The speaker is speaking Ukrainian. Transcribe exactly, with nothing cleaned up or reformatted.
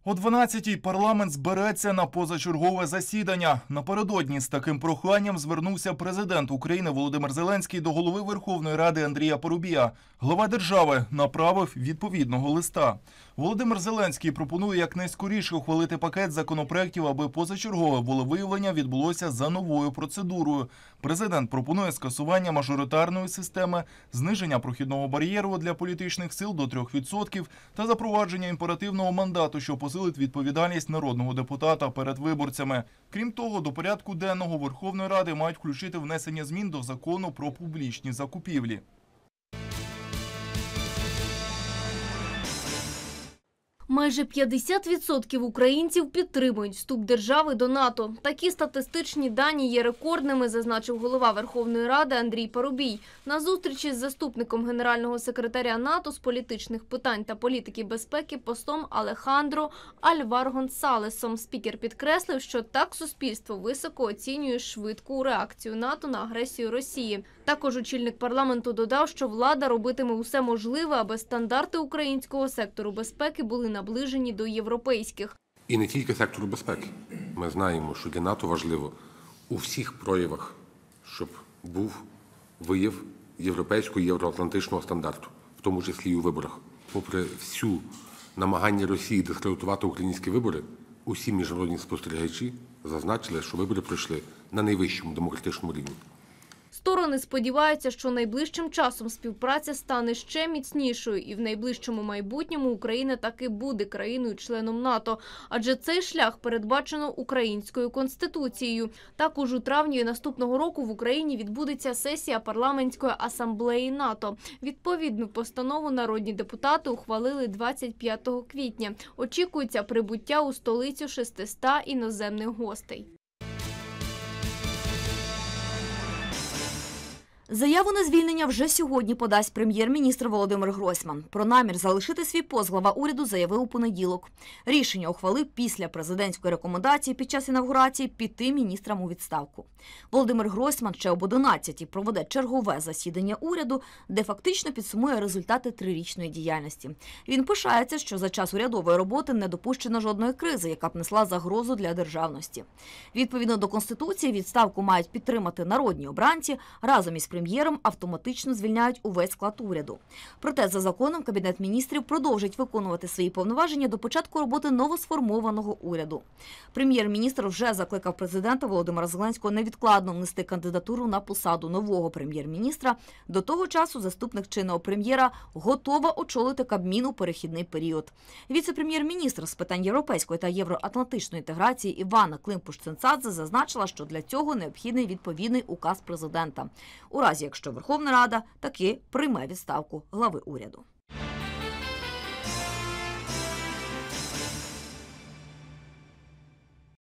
О дванадцятій парламент збереться на позачергове засідання. Напередодні з таким проханням звернувся президент України Володимир Зеленський до голови Верховної Ради Андрія Парубія. Глава держави направив відповідного листа. Володимир Зеленський пропонує якнайскоріше ухвалити пакет законопроєктів, аби позачергове волевиявлення відбулося за новою процедурою. Президент пропонує скасування мажоритарної системи, зниження прохідного бар'єру для політичних сил до трьох відсотків та запровадження імперативного мандату, що посилить відповідальність народного депутата перед виборцями. Крім того, до порядку денного Верховної Ради мають включити внесення змін до Закону про публічні закупівлі. Майже п'ятдесят відсотків українців підтримують вступ держави до НАТО. Такі статистичні дані є рекордними, зазначив голова Верховної Ради Андрій Парубій. На зустрічі з заступником генерального секретаря НАТО з політичних питань та політики безпеки послом Алехандро Альвар-Гонсалесом спікер підкреслив, що так суспільство високо оцінює швидку реакцію НАТО на агресію Росії. Також очільник парламенту додав, що влада робитиме усе можливе, аби стандарти українського сектору безпеки були наближені до європейських. І не тільки сектору безпеки. Ми знаємо, що для НАТО важливо у всіх проявах, щоб був вияв європейського і євроатлантичного стандарту, в тому числі і у виборах. Попри всю намагання Росії дискредитувати українські вибори, усі міжнародні спостерігачі зазначили, що вибори пройшли на найвищому демократичному рівні. Сторони сподіваються, що найближчим часом співпраця стане ще міцнішою і в найближчому майбутньому Україна таки буде країною-членом НАТО. Адже цей шлях передбачено Українською Конституцією. Також у травні наступного року в Україні відбудеться сесія парламентської асамблеї НАТО. Відповідну постанову народні депутати ухвалили двадцять п'ятого квітня. Очікується прибуття у столицю шестисот іноземних гостей. Заяву на звільнення вже сьогодні подасть прем'єр-міністр Володимир Гройсман. Про намір залишити свій пост глава уряду заявив у понеділок. Рішення ухвалив після президентської рекомендації під час інавгурації піти міністрам у відставку. Володимир Гройсман ще об одинадцятій проведе чергове засідання уряду, де фактично підсумує результати трирічної діяльності. Він пишається, що за час урядової роботи не допущено жодної кризи, яка б несла загрозу для державності. Відповідно до Конституції, відставку мають підтримати народні обранці, разом із прем'єром автоматично звільняють увесь склад уряду. Проте, за законом, Кабінет міністрів продовжить виконувати свої повноваження до початку роботи новосформованого уряду. Прем'єр-міністр вже закликав президента Володимира Зеленського невідкладно внести кандидатуру на посаду нового прем'єр-міністра. До того часу заступник чинного прем'єра готова очолити Кабмін у перехідний період. Віце-прем'єр-міністр з питань європейської та євроатлантичної інтеграції Іванна Климпуш-Цинцадзе зазначила, що для цього необхідний відповідний указ президента. У разі, якщо Верховна Рада таки прийме відставку глави уряду.